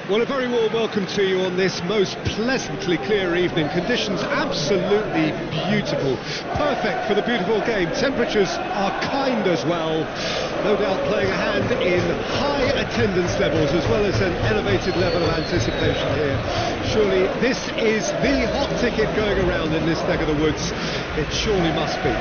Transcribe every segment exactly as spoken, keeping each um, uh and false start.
Well, a very warm welcome to you on this most pleasantly clear evening. Conditions absolutely beautiful. Perfect for the beautiful game. Temperatures are kind as well. No doubt playing a hand in high attendance levels as well as an elevated level of anticipation here. Surely this is the hot ticket going around in this neck of the woods. It surely must be.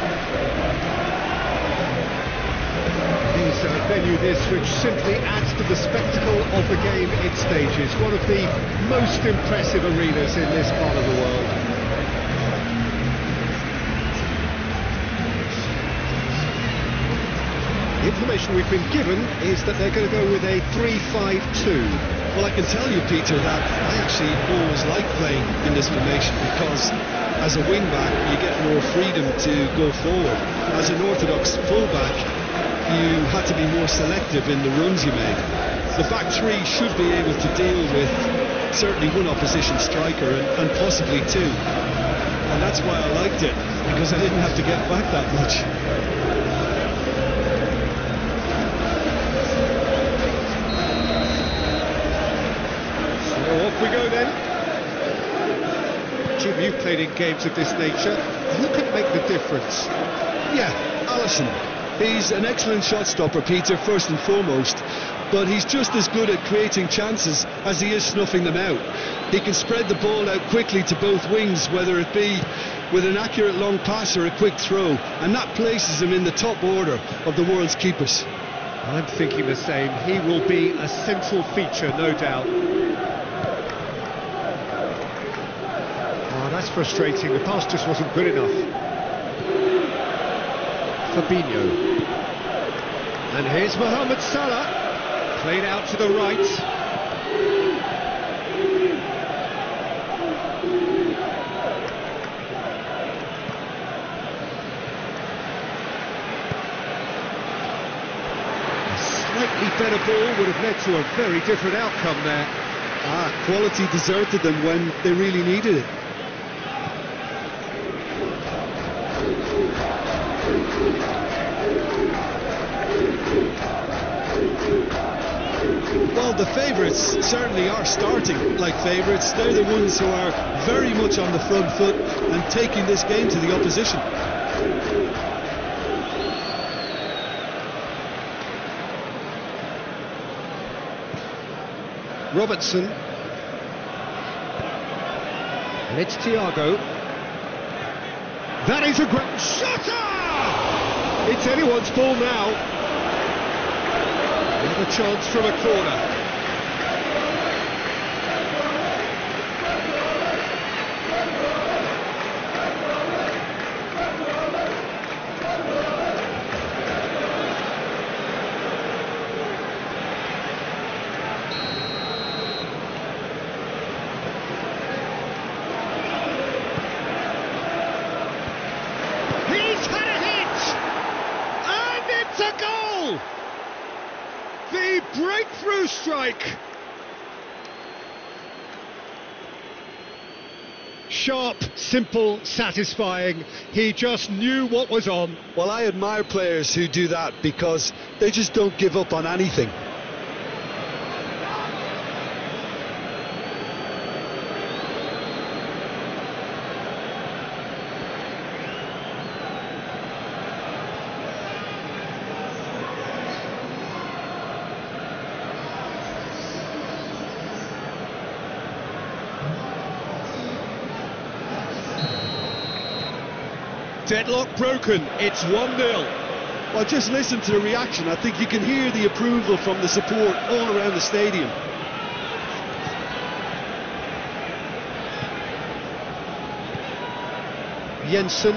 Uh, venue this which simply adds to the spectacle of the game it stages. One of the most impressive arenas in this part of the world. The information we've been given is that they're going to go with a three five two. Well, I can tell you, Peter, that I actually always like playing in this formation because as a wing-back you get more freedom to go forward. As an orthodox full-back you had to be more selective in the runs you made. The back three should be able to deal with certainly one opposition striker and, and possibly two. And that's why I liked it, because I didn't have to get back that much. So off we go then. Jim, you've played in games of this nature. Who can make the difference? Yeah, Alisson. He's an excellent shot stopper, Peter, first and foremost, but he's just as good at creating chances as he is snuffing them out. He can spread the ball out quickly to both wings, whether it be with an accurate long pass or a quick throw, and that places him in the top order of the world's keepers. I'm thinking the same. He will be a central feature, no doubt. Oh, that's frustrating. The pass just wasn't good enough. Fabinho. And here's Mohamed Salah, played out to the right. A slightly better ball would have led to a very different outcome there. Ah, quality deserted them when they really needed it. Well, the favourites certainly are starting like favourites. They're the ones who are very much on the front foot and taking this game to the opposition. Robertson. And it's Thiago. That is a great shot! It's anyone's ball now. Another chance from a corner. He's had a hit! And it's a goal! The breakthrough strike. Sharp, simple, satisfying. He just knew what was on. Well, I admire players who do that because they just don't give up on anything. Deadlock broken, it's one nil. Well, just listen to the reaction. I think you can hear the approval from the support all around the stadium. Jensen.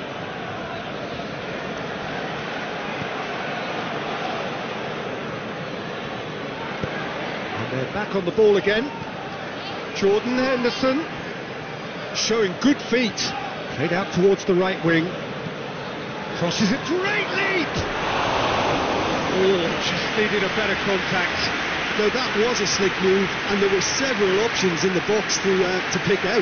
And they're back on the ball again. Jordan Henderson showing good feet. Played out towards the right wing. Crosses it, great leap! Oh, just needed a better contact. Now that was a slick move, and there were several options in the box to, uh, to pick out.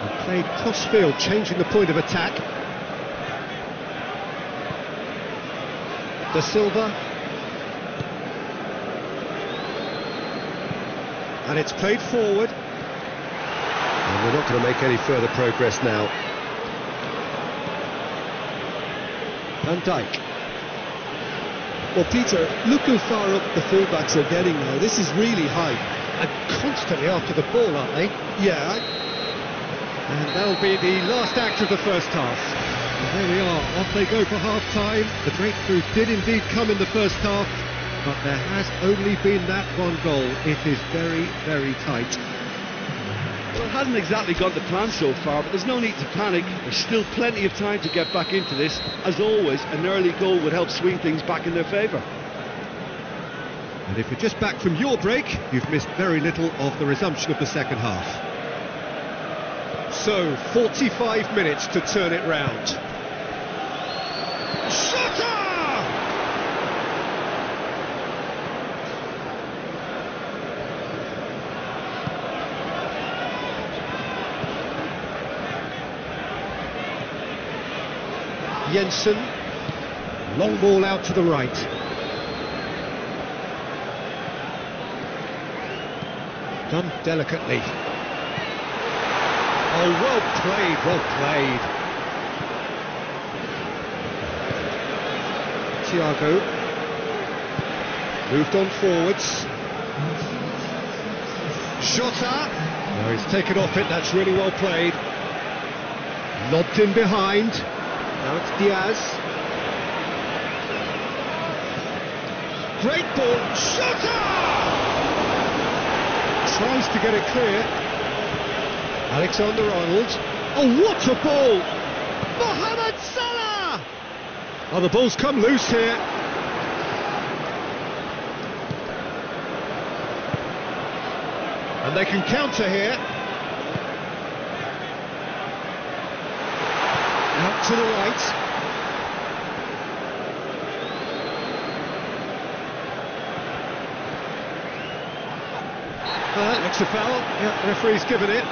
Played cross-field, changing the point of attack. Da Silva. And it's played forward. And we're not going to make any further progress now. Van Dijk. Well, Peter, look how far up the fullbacks are getting now. This is really high. And constantly after the ball, aren't they? Yeah. I... And that'll be the last act of the first half. And there we are, off they go for half-time. The breakthrough did indeed come in the first half, but there has only been that one goal. It is very, very tight. Well, it hasn't exactly gone to plan so far, but there's no need to panic. There's still plenty of time to get back into this. As always, an early goal would help swing things back in their favour. And if you're just back from your break, you've missed very little of the resumption of the second half. So, forty-five minutes to turn it round. Shota! Jensen, long ball out to the right. Done delicately. Oh, well played, well played. Thiago moved on forwards. Jota. No, he's taken off it, that's really well played. Lobbed in behind. Now it's Diaz. Great ball. Jota! Tries to get it clear. Alexander-Arnold. Oh, what a ball! Mohamed Salah! Oh, the ball's come loose here. And they can counter here. Out to the right. Uh, looks a foul. Yeah, the referee's given it.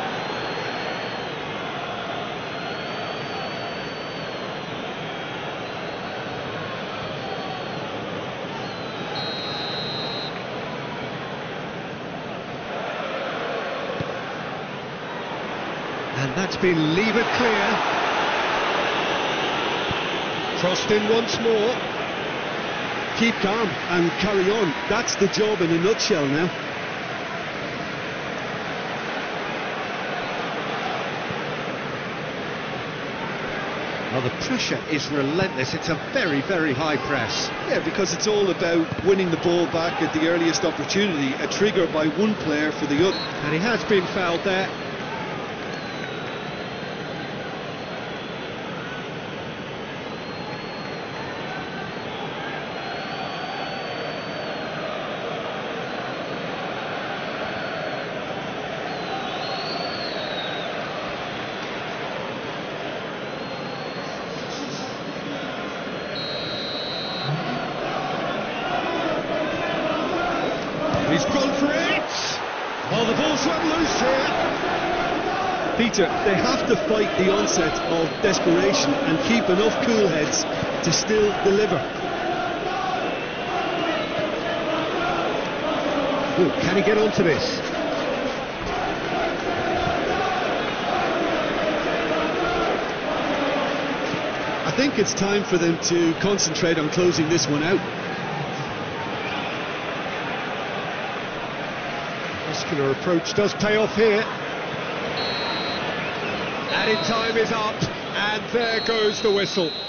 And that's been levered clear. Crossed in once more. Keep calm and carry on. That's the job in a nutshell now. Well, the pressure is relentless. It's a very, very high press. Yeah, because it's all about winning the ball back at the earliest opportunity, a trigger by one player for the other. And he has been fouled there. He's gone for it! Oh, the ball's run loose here. Peter, they have to fight the onset of desperation and keep enough cool heads to still deliver. Ooh, can he get onto this? I think it's time for them to concentrate on closing this one out. Muscular approach does pay off here. Added time is up, and there goes the whistle.